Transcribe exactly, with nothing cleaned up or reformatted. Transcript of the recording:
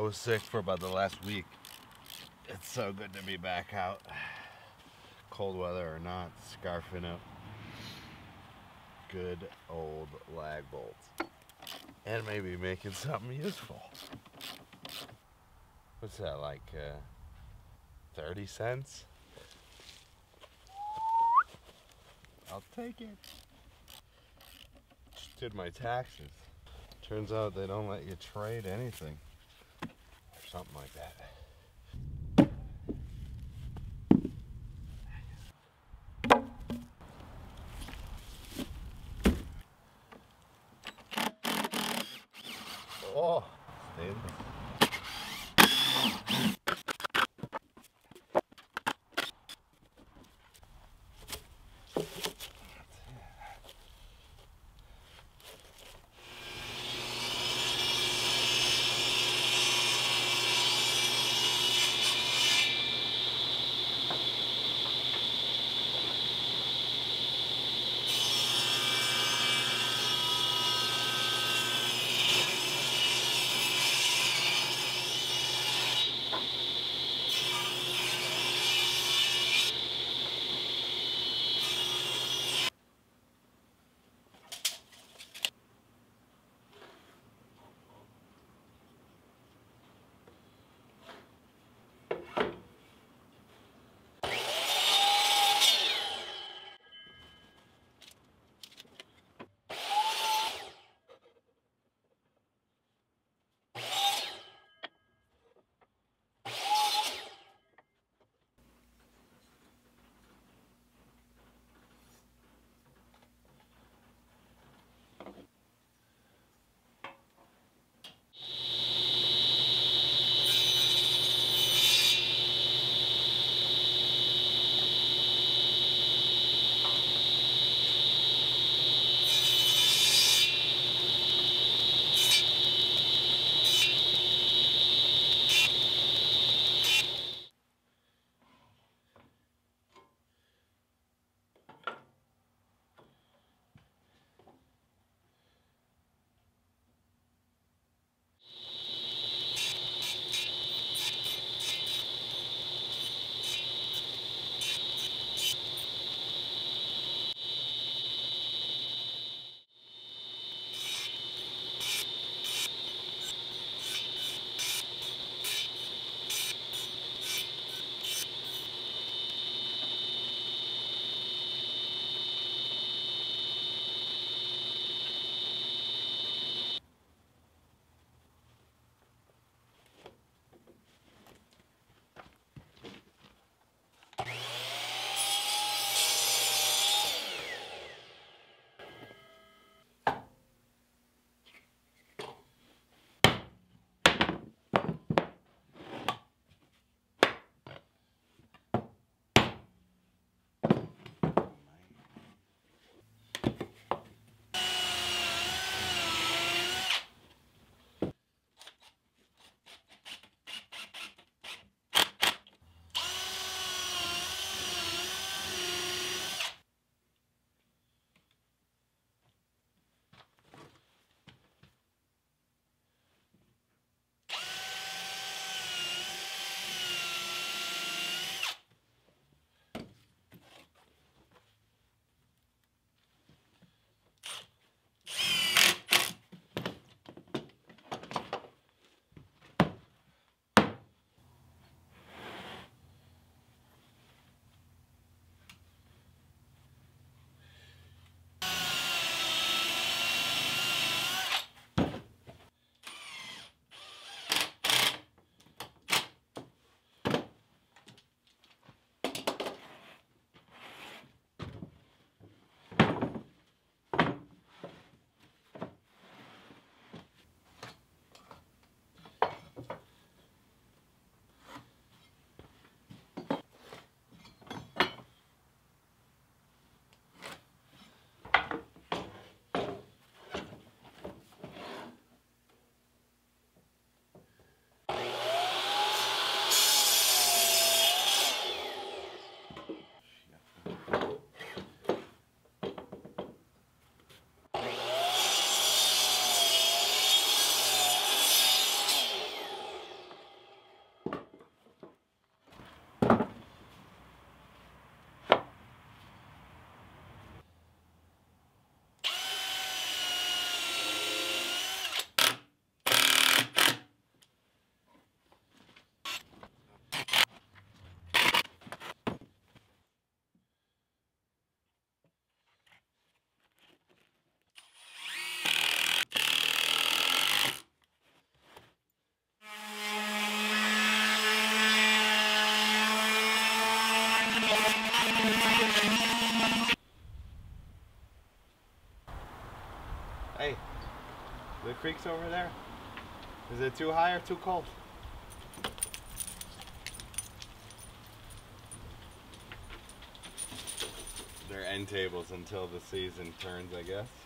was sick for about the last week. It's so good to be back out. Cold weather or not, scarfing up good old lag bolts. And maybe making something useful. What's that, like uh, thirty cents? I'll take it. Just did my taxes. Turns out they don't let you trade anything. Or something like that. Oh, stainless. Hey, the creek's over there. Is it too high or too cold? They're end tables until the season turns, I guess.